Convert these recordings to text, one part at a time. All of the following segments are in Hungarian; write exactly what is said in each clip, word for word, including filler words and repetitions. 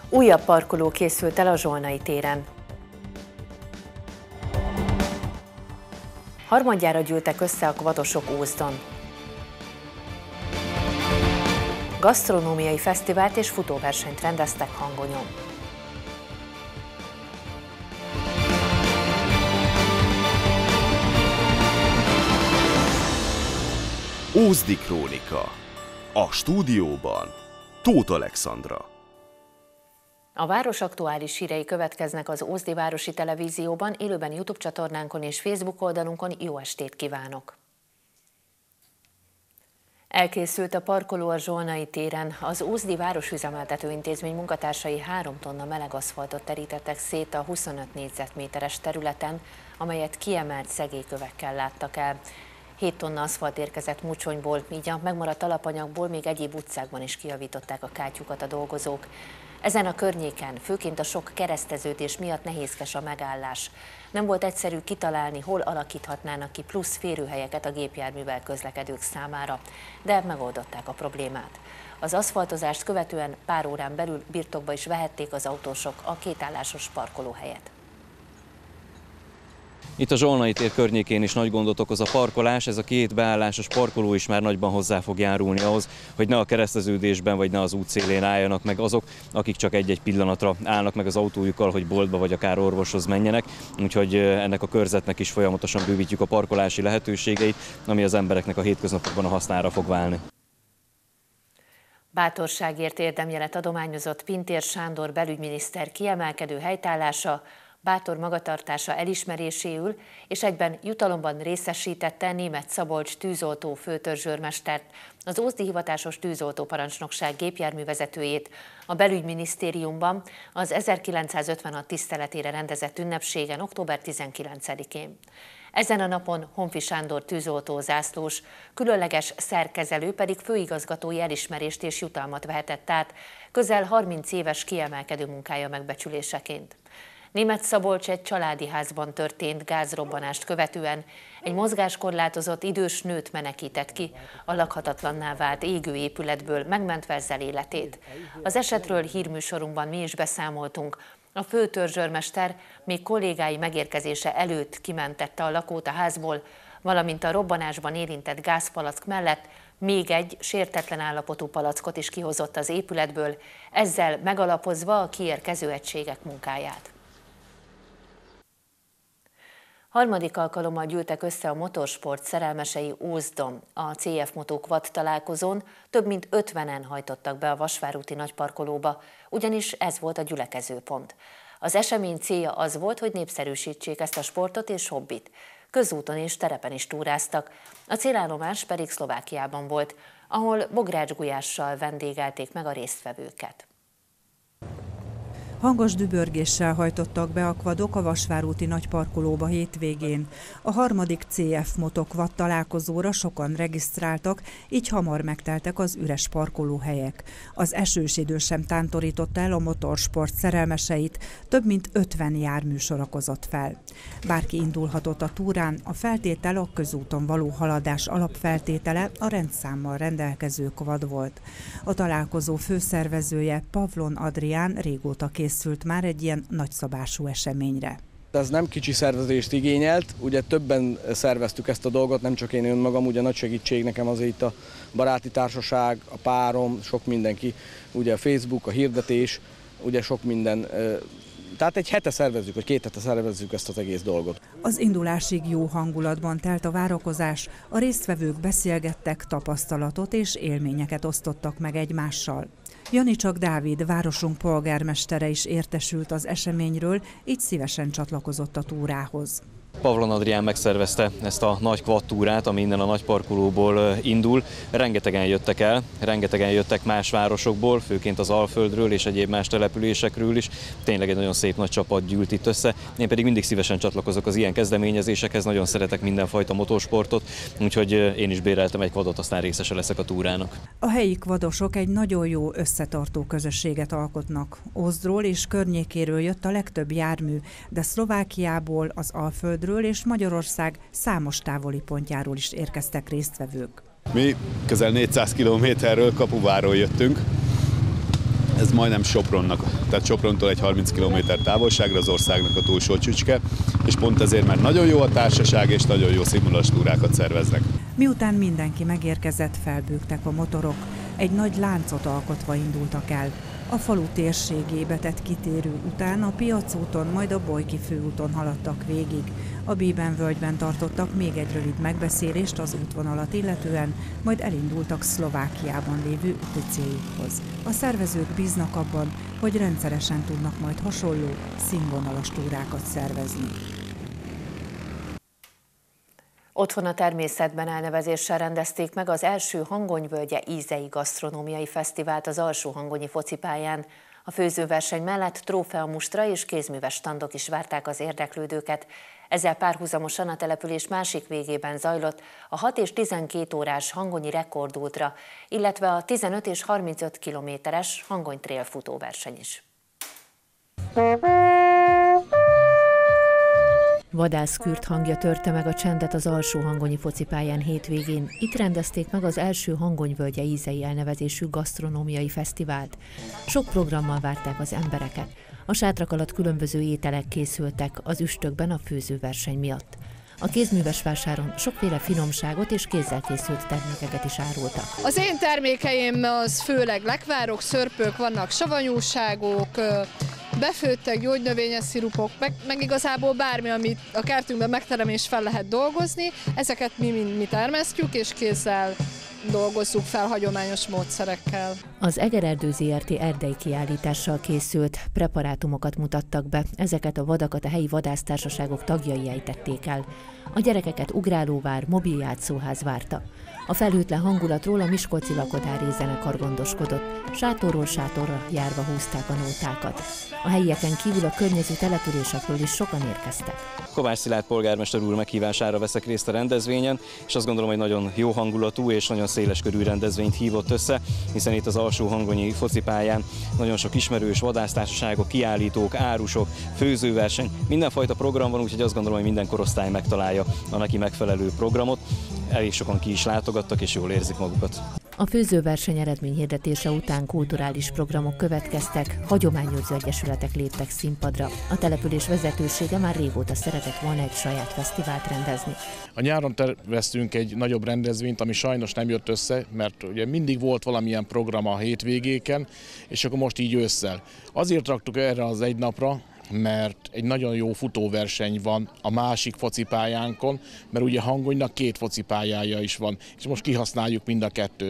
Újabb parkoló készült el a Zsolnai téren. Harmadjára gyűltek össze a kvadosok Ózdon. Gasztronómiai fesztivált és futóversenyt rendeztek Hangonyon. Ózdi krónika. A stúdióban Tóth Alexandra. A város aktuális hírei következnek az Ózdi Városi Televízióban, élőben YouTube csatornánkon és Facebook oldalunkon. Jó estét kívánok! Elkészült a parkoló a Zsolnai téren. Az Ózdi Városüzemeltető Intézmény munkatársai három tonna meleg aszfaltot terítettek szét a huszonöt négyzetméteres területen, amelyet kiemelt szegélykövekkel láttak el. hét tonna aszfalt érkezett Mucsonyból, így a megmaradt alapanyagból még egyéb utcákban is kijavították a kátyukat a dolgozók. Ezen a környéken, főként a sok kereszteződés miatt nehézkes a megállás. Nem volt egyszerű kitalálni, hol alakíthatnának ki plusz férőhelyeket a gépjárművel közlekedők számára, de megoldották a problémát. Az aszfaltozást követően pár órán belül birtokba is vehették az autósok a kétállásos parkolóhelyet. Itt a Zsolnai tér környékén is nagy gondot okoz a parkolás, ez a két beállásos parkoló is már nagyban hozzá fog járulni ahhoz, hogy ne a kereszteződésben vagy ne az útszélén álljanak meg azok, akik csak egy-egy pillanatra állnak meg az autójukkal, hogy boltba vagy akár orvoshoz menjenek. Úgyhogy ennek a körzetnek is folyamatosan bővítjük a parkolási lehetőségeit, ami az embereknek a hétköznapokban a hasznára fog válni. Bátorságért érdemjelet adományozott Pintér Sándor belügyminiszter kiemelkedő helytállása, bátor magatartása elismeréséül, és egyben jutalomban részesítette Németh Szabolcs tűzoltó főtörzsőrmestert, az Ózdi hivatásos tűzoltóparancsnokság gépjárművezetőjét a belügyminisztériumban az ezerkilencszázötvenhat tiszteletére rendezett ünnepségen október tizenkilencedikén. Ezen a napon Honfi Sándor tűzoltó zászlós, különleges szerkezelő pedig főigazgatói elismerést és jutalmat vehetett át, közel harminc éves kiemelkedő munkája megbecsüléseként. Németh Szabolcs egy családi házban történt gázrobbanást követően egy mozgáskorlátozott idős nőt menekített ki, a lakhatatlanná vált égő épületből, megmentve ezzel életét. Az esetről hírműsorunkban mi is beszámoltunk. A főtörzsőrmester még kollégái megérkezése előtt kimentette a lakót a házból, valamint a robbanásban érintett gázpalack mellett még egy sértetlen állapotú palackot is kihozott az épületből, ezzel megalapozva a kiérkező egységek munkáját. Harmadik alkalommal gyűltek össze a motorsport szerelmesei Ózdon. A cé ef Moto Quad találkozón több mint ötvenen hajtottak be a Vasvárúti nagyparkolóba, ugyanis ez volt a gyülekezőpont. Az esemény célja az volt, hogy népszerűsítsék ezt a sportot és hobbit. Közúton és terepen is túráztak, a célállomás pedig Szlovákiában volt, ahol bográcsgulyással vendégelték meg a résztvevőket. Hangos dübörgéssel hajtottak be a quadok a Vasvárúti nagyparkolóba hétvégén. A harmadik cé ef Moto Quad találkozóra sokan regisztráltak, így hamar megteltek az üres parkolóhelyek. Az esős idő sem tántorította el a motorsport szerelmeseit, több mint ötven jármű sorakozott fel. Bárki indulhatott a túrán, a feltétel a közúton való haladás alapfeltétele a rendszámmal rendelkező quad volt. A találkozó főszervezője, Pavlon Adrián régóta készült már egy ilyen nagyszabású eseményre. Ez nem kicsi szervezést igényelt, ugye többen szerveztük ezt a dolgot, nem csak én önmagam, ugye nagy segítség nekem azért itt a baráti társaság, a párom, sok mindenki, ugye a Facebook, a hirdetés, ugye sok minden. Tehát egy hete szervezzük, vagy két hete szervezzük ezt az egész dolgot. Az indulásig jó hangulatban telt a várakozás, a résztvevők beszélgettek, tapasztalatot és élményeket osztottak meg egymással. Janicsak Dávid, városunk polgármestere is értesült az eseményről, így szívesen csatlakozott a túrához. Pavlon Adrián megszervezte ezt a nagy quad túrát, ami innen a nagyparkolóból indul. Rengetegen jöttek el, rengetegen jöttek más városokból, főként az Alföldről és egyéb más településekről is. Tényleg egy nagyon szép nagy csapat gyűlt itt össze. Én pedig mindig szívesen csatlakozok az ilyen kezdeményezésekhez, nagyon szeretek mindenfajta motorsportot, úgyhogy én is béreltem egy quadot, aztán részese leszek a túrának. A helyi quadosok egy nagyon jó összetartó közösséget alkotnak. Ózdról és környékéről jött a legtöbb jármű, de Szlovákiából, az Alföldről és Magyarország számos távoli pontjáról is érkeztek résztvevők. Mi közel négyszáz kilométerről, Kapuváról jöttünk. Ez majdnem Sopronnak, tehát Soprontól egy harminc kilométer távolságra az országnak a túlsó csücske, és pont ezért már nagyon jó a társaság, és nagyon jó színvonalas túrákat szerveznek. Miután mindenki megérkezett, felbőgtek a motorok. Egy nagy láncot alkotva indultak el. A falu térségébe tett kitérő után a Piacúton, majd a Bojki főúton haladtak végig. A Bében-völgyben tartottak még egy rövid megbeszélést az útvonalat illetően, majd elindultak Szlovákiában lévő úti céljukhoz. A szervezők bíznak abban, hogy rendszeresen tudnak majd hasonló, színvonalas túrákat szervezni. Otthon a természetben elnevezéssel rendezték meg az első Hangonyvölgye ízei gasztronómiai fesztivált az Alsóhangolyi focipályán. A főzőverseny mellett trófeamustra és kézműves standok is várták az érdeklődőket. Ezzel párhuzamosan a település másik végében zajlott a hat és tizenkét órás hangonyi rekordultra, illetve a tizenöt és harmincöt kilométeres Hangony Trail futóverseny is. Vadászkürt hangja törte meg a csendet az Alsóhangolyi focipályán hétvégén. Itt rendezték meg az első Hangonyvölgye ízei elnevezésű gasztronómiai fesztivált. Sok programmal várták az embereket. A sátrak alatt különböző ételek készültek az üstökben a főzőverseny miatt. A kézműves vásáron sokféle finomságot és kézzel készült termékeket is árultak. Az én termékeim az főleg lekvárok, szörpök, vannak savanyúságok, befőttek, gyógynövényes szirupok, meg, meg igazából bármi, amit a kertünkben megterem és fel lehet dolgozni, ezeket mi mind mi termesztjük és kézzel dolgozzuk fel hagyományos módszerekkel. Az Egererdő zé er té erdei kiállítással készült preparátumokat mutattak be, ezeket a vadakat a helyi vadásztársaságok tagjai ejtették el. A gyerekeket ugrálóvár, mobiljátszóház várta. A felhőtlen hangulatról a Miskolci Lakodári zenekar gondoskodott, sátorról sátorra járva húzták a nótákat. A helyieken kívül a környező településekről is sokan érkeztek. Kovács Szilárd polgármester úr meghívására veszek részt a rendezvényen, és azt gondolom, hogy nagyon jó hangulatú és nagyon széleskörű rendezvényt hívott össze, hiszen itt az Alsóhangolyi focipályán nagyon sok ismerős vadásztársaságok, kiállítók, árusok, főzőverseny, mindenfajta program van, úgyhogy azt gondolom, hogy minden korosztály megtalálja a neki megfelelő programot. Elég sokan ki is látogattak, és jól érzik magukat. A főzőverseny eredményhirdetése után kulturális programok következtek, hagyományőrző egyesületek léptek színpadra. A település vezetősége már régóta szeretett volna egy saját fesztivált rendezni. A nyáron terveztünk egy nagyobb rendezvényt, ami sajnos nem jött össze, mert ugye mindig volt valamilyen program a hétvégéken, és akkor most így ősszel. Azért raktuk erre az egy napra, mert egy nagyon jó futóverseny van a másik focipályánkon, mert ugye Hangonynak két focipályája is van, és most kihasználjuk mind a kettőt.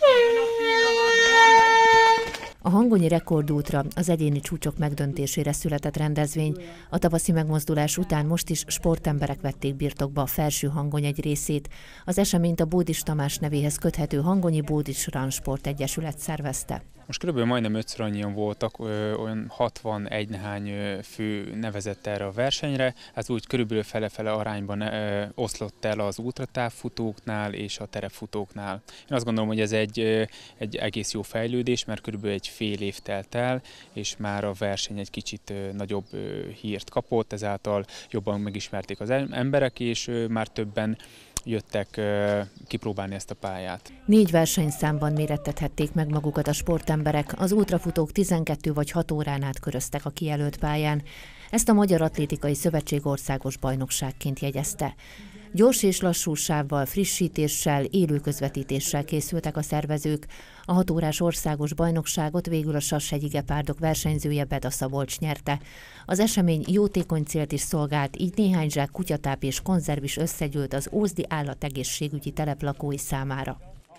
A Hangonyi rekordútra az egyéni csúcsok megdöntésére született rendezvény. A tavaszi megmozdulás után most is sportemberek vették birtokba a Felső Hangony egy részét. Az eseményt a Bódis Tamás nevéhez köthető Hangonyi Bódis Run Sport Egyesület szervezte. Most körülbelül majdnem ötször annyian voltak, olyan hatvanegy nehány fő nevezett erre a versenyre, ez úgy körülbelül fele-fele arányban oszlott el az ultratávfutóknál és a terepfutóknál. Én azt gondolom, hogy ez egy, egy egész jó fejlődés, mert körülbelül egy fél év telt el, és már a verseny egy kicsit nagyobb hírt kapott, ezáltal jobban megismerték az emberek, és már többen jöttek kipróbálni ezt a pályát. Négy versenyszámban mérettethették meg magukat a sportemberek, az ultrafutók tizenkét vagy hat órán át köröztek a kijelölt pályán. Ezt a Magyar Atlétikai Szövetség országos bajnokságként jegyezte. Gyors és lassú sávval, frissítéssel, élő közvetítéssel készültek a szervezők. A hat órás országos bajnokságot végül a Sashegyi Gepárdok versenyzője Beda Szabolcs nyerte. Az esemény jótékony célt is szolgált, így néhány zsák kutyatáp és konzerv is összegyűlt az ózdi állategészségügyi telep lakói számára.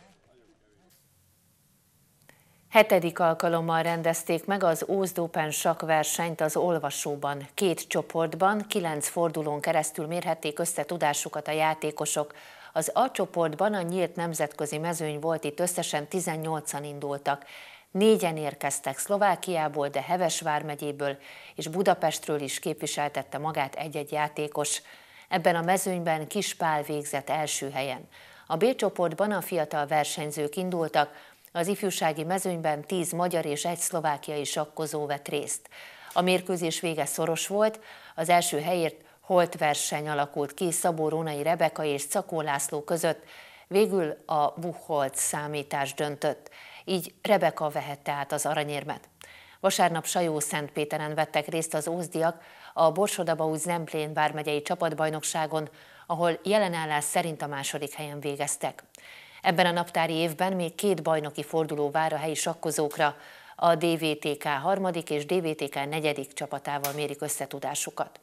Hetedik alkalommal rendezték meg az Ózd Open sakkversenyt az Olvasóban. Két csoportban, kilenc fordulón keresztül mérhették össze tudásukat a játékosok. Az A csoportban a nyílt nemzetközi mezőny volt, itt összesen tizennyolcan indultak. Négyen érkeztek Szlovákiából, de Heves vármegyéből és Budapestről is képviseltette magát egy-egy játékos. Ebben a mezőnyben Kis Pál végzett első helyen. A B csoportban a fiatal versenyzők indultak, az ifjúsági mezőnyben tíz magyar és egy szlovákiai sakkozó vett részt. A mérkőzés vége szoros volt, az első helyért holt verseny alakult ki Szabó Rónai Rebeka és Cakó László között, végül a Buchholz számítás döntött. Így Rebeka vehette át az aranyérmet. Vasárnap Sajó-Szentpéteren vettek részt az ózdiak a Borsod-Abaúj-Zemplén vármegyei csapatbajnokságon, ahol jelenállás szerint a második helyen végeztek. Ebben a naptári évben még két bajnoki forduló vár a helyi sakkozókra, a dé vé té ká harmadik és dé vé té ká negyedik csapatával mérik összetudásukat.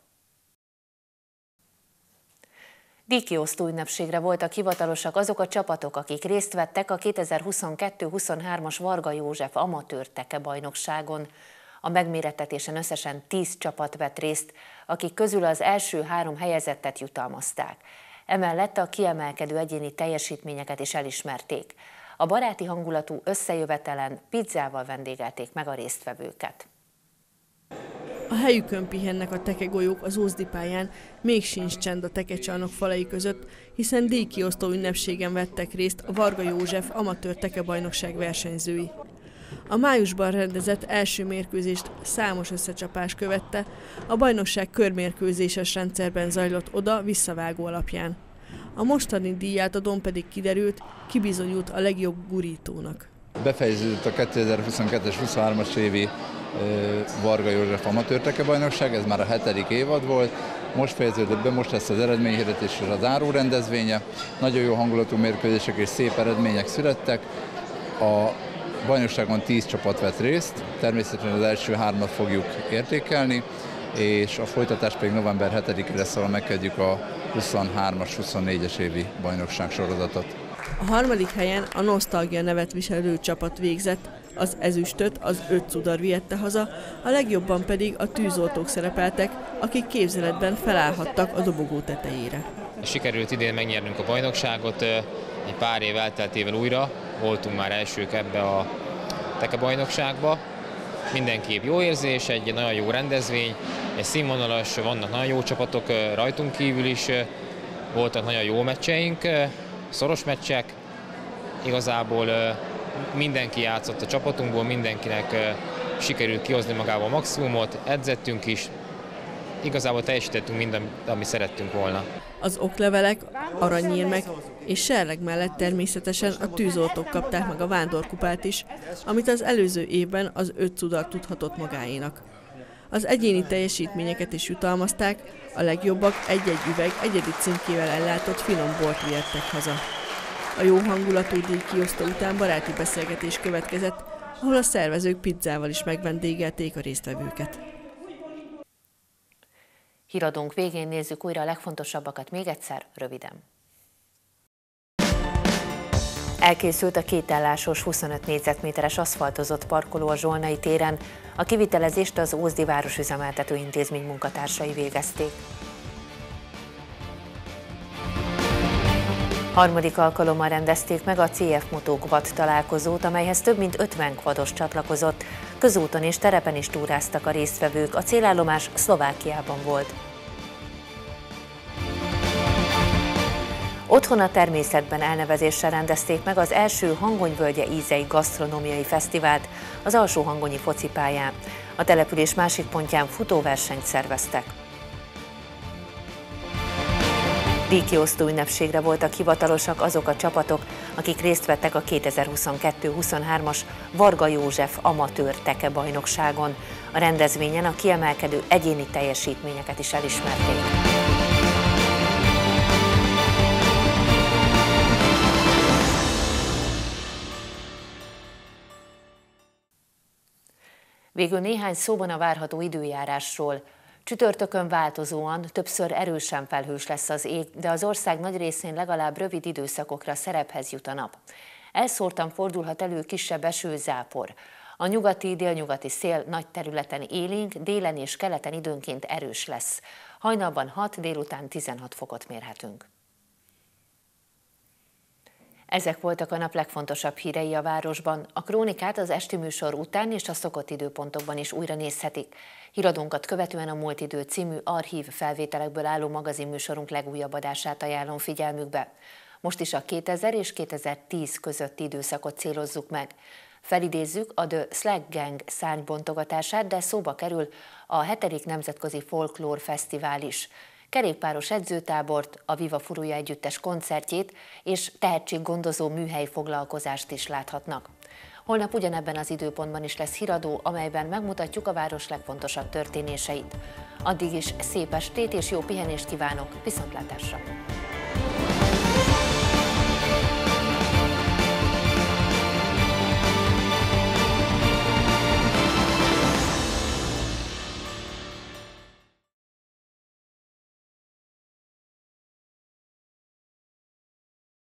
Díjkiosztó ünnepségre voltak hivatalosak azok a csapatok, akik részt vettek a kétezer-huszonkettő huszonhármas Varga József amatőr teke bajnokságon. A megmérettetésen összesen tíz csapat vett részt, akik közül az első három helyezettet jutalmazták. Emellett a kiemelkedő egyéni teljesítményeket is elismerték. A baráti hangulatú összejövetelen pizzával vendégelték meg a résztvevőket. A helyükön pihennek a tekegolyók az Ózdi pályán, még sincs csend a tekecsarnok falai között, hiszen díjkiosztó ünnepségen vettek részt a Varga József amatőr tekebajnokság versenyzői. A májusban rendezett első mérkőzést számos összecsapás követte, a bajnokság körmérkőzéses rendszerben zajlott oda-visszavágó alapján. A mostani díjátadón pedig kiderült, ki bizonyult a legjobb gurítónak. Befejeződött a kétezer-huszonkettes huszonhármas évi Varga József amatőr tekebajnokság, ez már a hetedik évad volt. Most fejeződött be, most lesz az eredményhirdetés és a záró rendezvénye. Nagyon jó hangulatú mérkőzések és szép eredmények születtek. A bajnokságon tíz csapat vett részt, természetesen az első hármat fogjuk értékelni, és a folytatás pedig november hetedikére lesz, ahol megkezdjük a huszonhármas huszonnégyes évi bajnokság sorozatot. A harmadik helyen a Nosztalgia nevet viselő csapat végzett, az ezüstöt az öt cudar vihette haza, a legjobban pedig a tűzoltók szerepeltek, akik képzeletben felállhattak a dobogó tetejére. Sikerült idén megnyernünk a bajnokságot, egy pár év elteltével újra, voltunk már elsők ebbe a tekebajnokságba. Mindenképp jó érzés, egy nagyon jó rendezvény, egy színvonalas, vannak nagyon jó csapatok rajtunk kívül is, voltak nagyon jó meccseink, szoros meccsek, igazából mindenki játszott a csapatunkból, mindenkinek sikerült kihozni magából a maximumot, edzettünk is, igazából teljesítettünk mindent, amit szerettünk volna. Az oklevelek, aranyérmek és serleg mellett természetesen a tűzoltók kapták meg a vándorkupát is, amit az előző évben az öt cudar tudhatott magáénak. Az egyéni teljesítményeket is jutalmazták, a legjobbak egy-egy üveg egyedi címkével ellátott finom bort vihettek haza. A jó hangulatú díjkiosztó után baráti beszélgetés következett, ahol a szervezők pizzával is megvendégelték a résztvevőket. Híradónk végén nézzük újra a legfontosabbakat még egyszer, röviden. Elkészült a kétállásos huszonöt négyzetméteres aszfaltozott parkoló a Zsolnai téren. A kivitelezést az Ózdi Városüzemeltető Intézmény munkatársai végezték. Harmadik alkalommal rendezték meg a cé ef Moto Quad találkozót, amelyhez több mint ötven quados csatlakozott. Közúton és terepen is túráztak a résztvevők, a célállomás Szlovákiában volt. Otthon a természetben elnevezéssel rendezték meg az első Hangonyvölgye ízei gasztronómiai fesztivált az Alsóhangonyi focipályán. A település másik pontján futóversenyt szerveztek. Díjkiosztó ünnepségre voltak hivatalosak azok a csapatok, akik részt vettek a kétezer-huszonkettő huszonhármas Varga József amatőr tekebajnokságon. A rendezvényen a kiemelkedő egyéni teljesítményeket is elismerték. Végül néhány szóban a várható időjárásról. Csütörtökön változóan, többször erősen felhős lesz az ég, de az ország nagy részén legalább rövid időszakokra szerephez jut a nap. Elszórtan fordulhat elő kisebb esőzápor. A nyugati-délnyugati szél nagy területen élénk, délen és keleten időnként erős lesz. Hajnalban hat, délután tizenhat fokot mérhetünk. Ezek voltak a nap legfontosabb hírei a városban. A krónikát az esti műsor után és a szokott időpontokban is újra nézhetik. Híradónkat követően a Múlt Idő című archív felvételekből álló magazinműsorunk legújabb adását ajánlom figyelmükbe. Most is a kétezer és kétezer-tíz közötti időszakot célozzuk meg. Felidézzük a The Slack Gang szárnybontogatását, de szóba kerül a hetedik Nemzetközi Folklór Fesztivál is. Kerékpáros edzőtábort, a Viva Furuja együttes koncertjét és tehetséggondozó műhely foglalkozást is láthatnak. Holnap ugyanebben az időpontban is lesz híradó, amelyben megmutatjuk a város legfontosabb történéseit. Addig is szép estét és jó pihenést kívánok, viszontlátásra!